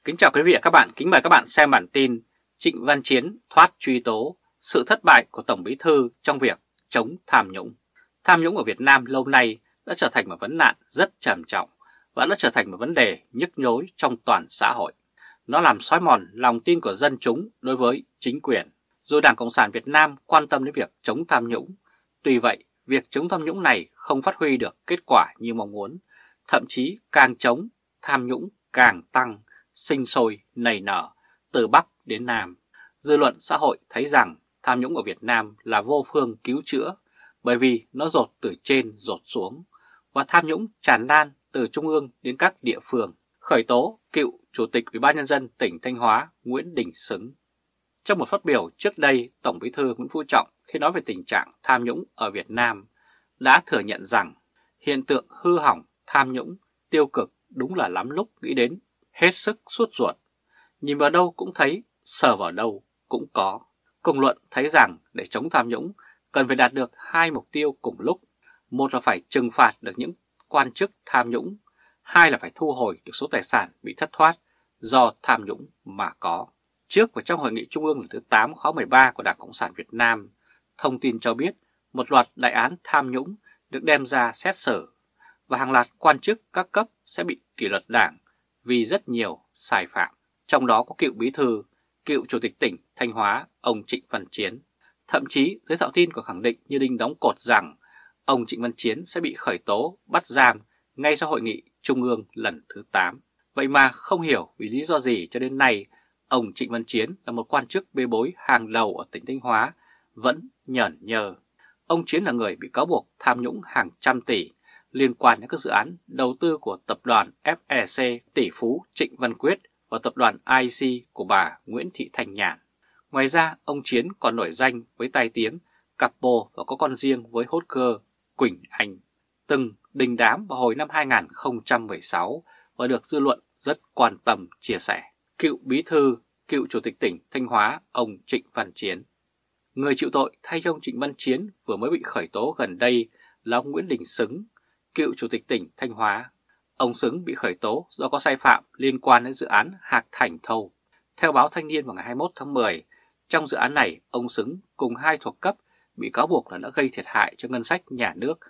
Kính chào quý vị và các bạn, kính mời các bạn xem bản tin Trịnh Văn Chiến thoát truy tố, sự thất bại của Tổng Bí thư trong việc chống tham nhũng. Tham nhũng ở Việt Nam lâu nay đã trở thành một vấn nạn rất trầm trọng và đã trở thành một vấn đề nhức nhối trong toàn xã hội. Nó làm xói mòn lòng tin của dân chúng đối với chính quyền. Dù Đảng Cộng sản Việt Nam quan tâm đến việc chống tham nhũng, tuy vậy việc chống tham nhũng này không phát huy được kết quả như mong muốn, thậm chí càng chống tham nhũng càng tăng, sinh sôi nảy nở từ Bắc đến Nam. Dư luận xã hội thấy rằng tham nhũng ở Việt Nam là vô phương cứu chữa bởi vì nó dột từ trên dột xuống và tham nhũng tràn lan từ trung ương đến các địa phương. Khởi tố cựu Chủ tịch Ủy ban Nhân dân tỉnh Thanh Hóa Nguyễn Đình Xứng. Trong một phát biểu trước đây, Tổng Bí thư Nguyễn Phú Trọng khi nói về tình trạng tham nhũng ở Việt Nam đã thừa nhận rằng hiện tượng hư hỏng, tham nhũng, tiêu cực đúng là lắm lúc nghĩ đến hết sức sốt ruột. Nhìn vào đâu cũng thấy, sờ vào đâu cũng có. Công luận thấy rằng để chống tham nhũng cần phải đạt được hai mục tiêu cùng lúc. Một là phải trừng phạt được những quan chức tham nhũng, hai là phải thu hồi được số tài sản bị thất thoát do tham nhũng mà có. Trước và trong Hội nghị Trung ương lần thứ 8 khóa 13 của Đảng Cộng sản Việt Nam, thông tin cho biết một loạt đại án tham nhũng được đem ra xét xử và hàng loạt quan chức các cấp sẽ bị kỷ luật đảng vì rất nhiều sai phạm. Trong đó có cựu bí thư, cựu Chủ tịch tỉnh Thanh Hóa ông Trịnh Văn Chiến. Thậm chí giới thạo tin còn khẳng định như đinh đóng cột rằng ông Trịnh Văn Chiến sẽ bị khởi tố, bắt giam ngay sau Hội nghị Trung ương lần thứ 8. Vậy mà không hiểu vì lý do gì cho đến nay ông Trịnh Văn Chiến là một quan chức bê bối hàng đầu ở tỉnh Thanh Hóa vẫn nhởn nhơ. Ông Chiến là người bị cáo buộc tham nhũng hàng trăm tỷ liên quan đến các dự án đầu tư của tập đoàn FEC tỷ phú Trịnh Văn Quyết và tập đoàn IC của bà Nguyễn Thị Thanh Nhàn. Ngoài ra, ông Chiến còn nổi danh với tai tiếng capo và có con riêng với hot girl Quỳnh Anh, từng đình đám vào hồi năm 2016 và được dư luận rất quan tâm chia sẻ. Cựu bí thư, cựu Chủ tịch tỉnh Thanh Hóa ông Trịnh Văn Chiến. Người chịu tội thay cho ông Trịnh Văn Chiến vừa mới bị khởi tố gần đây là ông Nguyễn Đình Xứng, cựu Chủ tịch tỉnh Thanh Hóa. Ông Xứng bị khởi tố do có sai phạm liên quan đến dự án Hạc Thành Thâu. Theo báo Thanh niên vào ngày 21 tháng 10, trong dự án này, ông Xứng cùng hai thuộc cấp bị cáo buộc là đã gây thiệt hại cho ngân sách nhà nước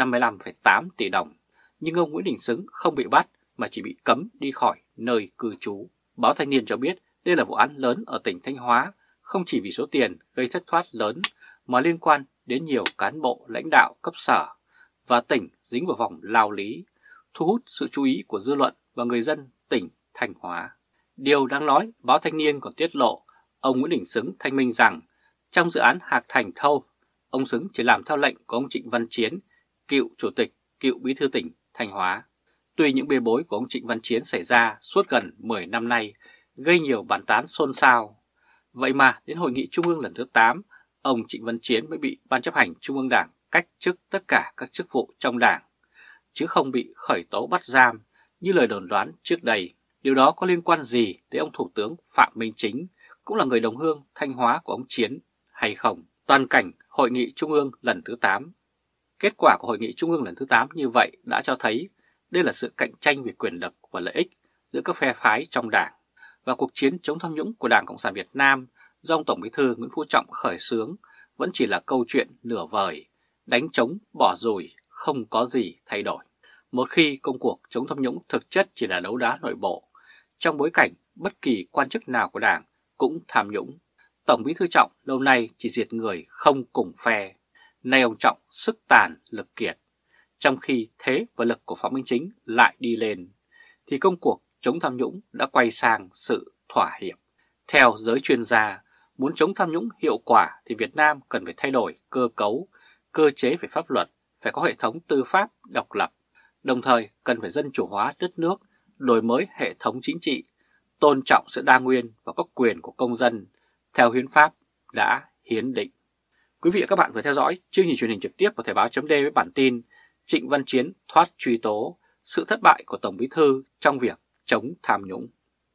55,8 tỷ đồng. Nhưng ông Nguyễn Đình Xứng không bị bắt mà chỉ bị cấm đi khỏi nơi cư trú. Báo Thanh niên cho biết đây là vụ án lớn ở tỉnh Thanh Hóa, không chỉ vì số tiền gây thất thoát lớn mà liên quan đến nhiều cán bộ lãnh đạo cấp sở và tỉnh dính vào vòng lao lý, thu hút sự chú ý của dư luận và người dân tỉnh Thanh Hóa. Điều đáng nói, báo Thanh niên còn tiết lộ ông Nguyễn Đình Xứng thanh minh rằng trong dự án Hạc Thành Thâu, ông Xứng chỉ làm theo lệnh của ông Trịnh Văn Chiến, cựu Chủ tịch, cựu bí thư tỉnh Thanh Hóa. Tuy những bê bối của ông Trịnh Văn Chiến xảy ra suốt gần 10 năm nay gây nhiều bàn tán xôn xao, vậy mà đến Hội nghị Trung ương lần thứ 8, ông Trịnh Văn Chiến mới bị Ban chấp hành Trung ương Đảng cách chức tất cả các chức vụ trong Đảng, chứ không bị khởi tố bắt giam như lời đồn đoán trước đây. Điều đó có liên quan gì tới ông Thủ tướng Phạm Minh Chính, cũng là người đồng hương Thanh Hóa của ông Chiến hay không? Toàn cảnh Hội nghị Trung ương lần thứ 8. Kết quả của Hội nghị Trung ương lần thứ 8 như vậy đã cho thấy đây là sự cạnh tranh về quyền lực và lợi ích giữa các phe phái trong Đảng, và cuộc chiến chống tham nhũng của Đảng Cộng sản Việt Nam do ông Tổng Bí thư Nguyễn Phú Trọng khởi xướng vẫn chỉ là câu chuyện nửa vời, đánh trống bỏ dùi, không có gì thay đổi. Một khi công cuộc chống tham nhũng thực chất chỉ là đấu đá nội bộ, trong bối cảnh bất kỳ quan chức nào của Đảng cũng tham nhũng, Tổng Bí thư Trọng lâu nay chỉ diệt người không cùng phe. Nay ông Trọng sức tàn lực kiệt, trong khi thế và lực của Phạm Minh Chính lại đi lên, thì công cuộc chống tham nhũng đã quay sang sự thỏa hiệp. Theo giới chuyên gia, muốn chống tham nhũng hiệu quả thì Việt Nam cần phải thay đổi cơ cấu, cơ chế về pháp luật, phải có hệ thống tư pháp độc lập, đồng thời cần phải dân chủ hóa đất nước, đổi mới hệ thống chính trị, tôn trọng sự đa nguyên và các quyền của công dân theo hiến pháp đã hiến định. Quý vị và các bạn vừa theo dõi chương trình truyền hình trực tiếp của Thời báo chấm với bản tin Trịnh Văn Chiến thoát truy tố, sự thất bại của Tổng Bí thư trong việc chống tham nhũng.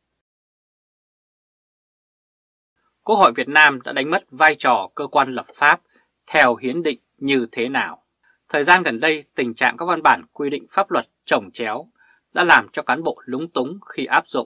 Quốc hội Việt Nam đã đánh mất vai trò cơ quan lập pháp theo hiến định như thế nào? Thời gian gần đây, tình trạng các văn bản quy định pháp luật chồng chéo đã làm cho cán bộ lúng túng khi áp dụng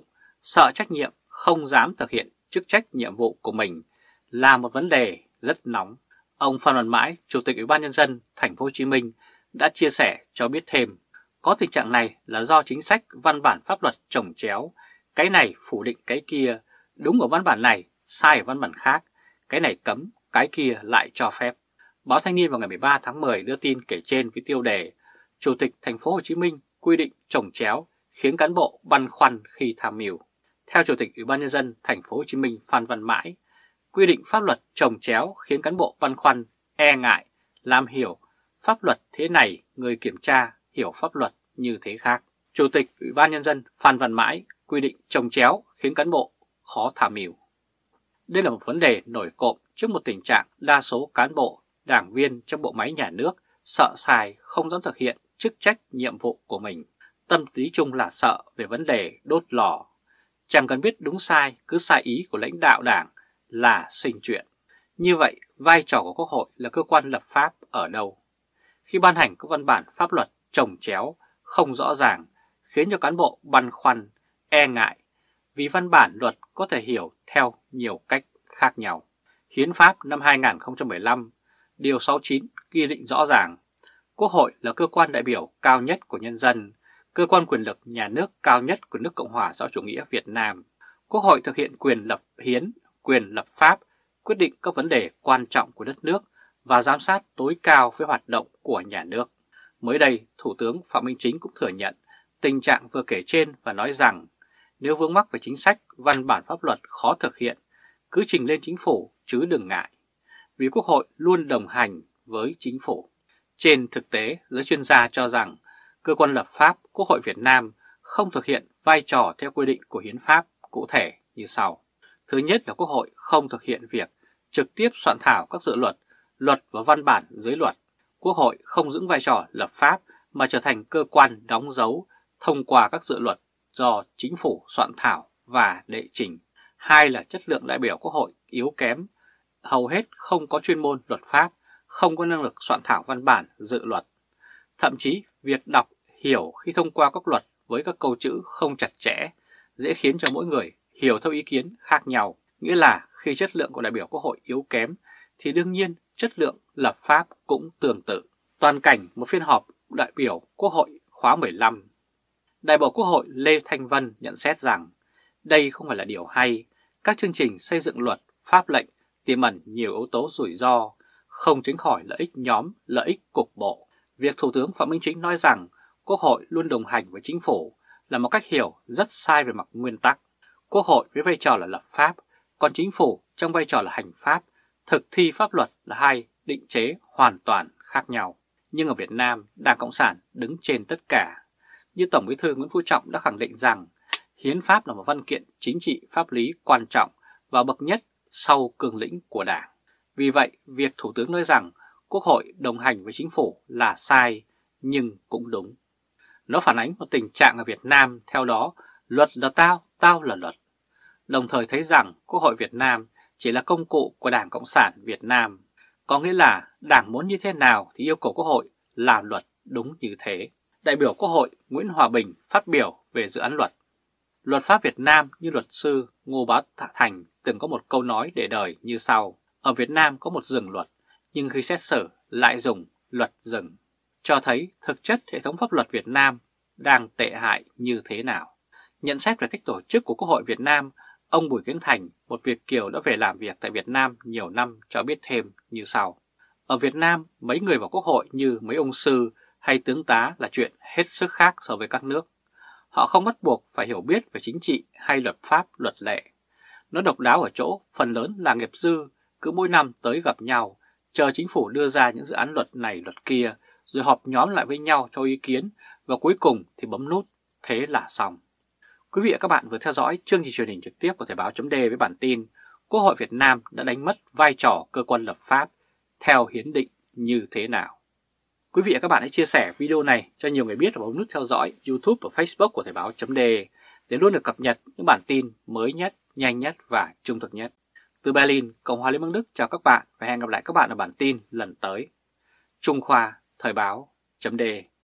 sợ trách nhiệm, không dám thực hiện chức trách nhiệm vụ của mình là một vấn đề rất nóng. Ông Phan Văn Mãi, Chủ tịch Ủy ban Nhân dân Thành phố Hồ Chí Minh đã chia sẻ cho biết thêm, có tình trạng này là do chính sách văn bản pháp luật chồng chéo, cái này phủ định cái kia, đúng ở văn bản này, sai ở văn bản khác, cái này cấm, cái kia lại cho phép. Báo Thanh niên vào ngày 13 tháng 10 đưa tin kể trên với tiêu đề Chủ tịch Thành phố Hồ Chí Minh quy định chồng chéo khiến cán bộ băn khoăn khi tham mưu. Theo Chủ tịch Ủy ban Nhân dân Thành phố Hồ Chí Minh Phan Văn Mãi, quy định pháp luật chồng chéo khiến cán bộ băn khoăn, e ngại, làm hiểu pháp luật thế này, người kiểm tra hiểu pháp luật như thế khác. Chủ tịch Ủy ban Nhân dân Phan Văn Mãi quy định chồng chéo khiến cán bộ khó tham mưu. Đây là một vấn đề nổi cộm trước một tình trạng đa số cán bộ, đảng viên trong bộ máy nhà nước sợ sai, không dám thực hiện chức trách nhiệm vụ của mình. Tâm lý chung là sợ về vấn đề đốt lò. Chẳng cần biết đúng sai, cứ sai ý của lãnh đạo đảng là sinh chuyện. Như vậy, vai trò của Quốc hội là cơ quan lập pháp ở đâu? Khi ban hành các văn bản pháp luật chồng chéo, không rõ ràng, khiến cho cán bộ băn khoăn, e ngại, vì văn bản luật có thể hiểu theo nhiều cách khác nhau. Hiến pháp năm 2015, Điều 69 ghi định rõ ràng, Quốc hội là cơ quan đại biểu cao nhất của nhân dân, cơ quan quyền lực nhà nước cao nhất của nước Cộng hòa xã hội chủ nghĩa Việt Nam. Quốc hội thực hiện quyền lập hiến, quyền lập pháp, quyết định các vấn đề quan trọng của đất nước và giám sát tối cao với hoạt động của nhà nước. Mới đây, Thủ tướng Phạm Minh Chính cũng thừa nhận tình trạng vừa kể trên và nói rằng nếu vướng mắc về chính sách, văn bản pháp luật khó thực hiện, cứ trình lên chính phủ chứ đừng ngại, vì Quốc hội luôn đồng hành với chính phủ. Trên thực tế, giới chuyên gia cho rằng cơ quan lập pháp Quốc hội Việt Nam không thực hiện vai trò theo quy định của hiến pháp cụ thể như sau. Thứ nhất là Quốc hội không thực hiện việc trực tiếp soạn thảo các dự luật, luật và văn bản dưới luật. Quốc hội không giữ vai trò lập pháp mà trở thành cơ quan đóng dấu thông qua các dự luật do chính phủ soạn thảo và đệ trình. Hai là chất lượng đại biểu Quốc hội yếu kém, hầu hết không có chuyên môn luật pháp, không có năng lực soạn thảo văn bản dự luật. Thậm chí việc đọc, hiểu khi thông qua các luật với các câu chữ không chặt chẽ, dễ khiến cho mỗi người hiểu theo ý kiến khác nhau. Nghĩa là khi chất lượng của đại biểu Quốc hội yếu kém thì đương nhiên chất lượng lập pháp cũng tương tự. Toàn cảnh một phiên họp đại biểu Quốc hội khóa 15. Đại biểu Quốc hội Lê Thanh Vân nhận xét rằng đây không phải là điều hay, các chương trình xây dựng luật, pháp lệnh tiềm ẩn nhiều yếu tố rủi ro, không tránh khỏi lợi ích nhóm, lợi ích cục bộ. Việc Thủ tướng Phạm Minh Chính nói rằng Quốc hội luôn đồng hành với chính phủ là một cách hiểu rất sai về mặt nguyên tắc. Quốc hội với vai trò là lập pháp, còn chính phủ trong vai trò là hành pháp, thực thi pháp luật là hai định chế hoàn toàn khác nhau. Nhưng ở Việt Nam, Đảng Cộng sản đứng trên tất cả. Như Tổng Bí thư Nguyễn Phú Trọng đã khẳng định rằng hiến pháp là một văn kiện chính trị pháp lý quan trọng và bậc nhất sau cương lĩnh của Đảng. Vì vậy, việc Thủ tướng nói rằng Quốc hội đồng hành với chính phủ là sai, nhưng cũng đúng. Nó phản ánh một tình trạng ở Việt Nam, theo đó, luật là tao, tao là luật. Đồng thời thấy rằng Quốc hội Việt Nam chỉ là công cụ của Đảng Cộng sản Việt Nam. Có nghĩa là Đảng muốn như thế nào thì yêu cầu Quốc hội làm luật đúng như thế. Đại biểu Quốc hội Nguyễn Hòa Bình phát biểu về dự án luật. Luật pháp Việt Nam như luật sư Ngô Bá Thành từng có một câu nói để đời như sau. Ở Việt Nam có một rừng luật, nhưng khi xét xử lại dùng luật rừng. Cho thấy thực chất hệ thống pháp luật Việt Nam đang tệ hại như thế nào. Nhận xét về cách tổ chức của Quốc hội Việt Nam, ông Bùi Kiến Thành, một Việt kiều đã về làm việc tại Việt Nam nhiều năm cho biết thêm như sau. Ở Việt Nam, mấy người vào Quốc hội như mấy ông sư hay tướng tá là chuyện hết sức khác so với các nước. Họ không bắt buộc phải hiểu biết về chính trị hay luật pháp, luật lệ. Nó độc đáo ở chỗ phần lớn là nghiệp dư, cứ mỗi năm tới gặp nhau, chờ chính phủ đưa ra những dự án luật này luật kia, rồi họp nhóm lại với nhau cho ý kiến và cuối cùng thì bấm nút, thế là xong. Quý vị và các bạn vừa theo dõi chương trình truyền hình trực tiếp của Thời báo .d với bản tin Quốc hội Việt Nam đã đánh mất vai trò cơ quan lập pháp theo hiến định như thế nào. Quý vị và các bạn hãy chia sẻ video này cho nhiều người biết và bấm nút theo dõi YouTube và Facebook của Thời báo .d để luôn được cập nhật những bản tin mới nhất, nhanh nhất và trung thực nhất. Từ Berlin, Cộng hòa Liên bang Đức chào các bạn và hẹn gặp lại các bạn ở bản tin lần tới. Trung Khoa, Thời báo .d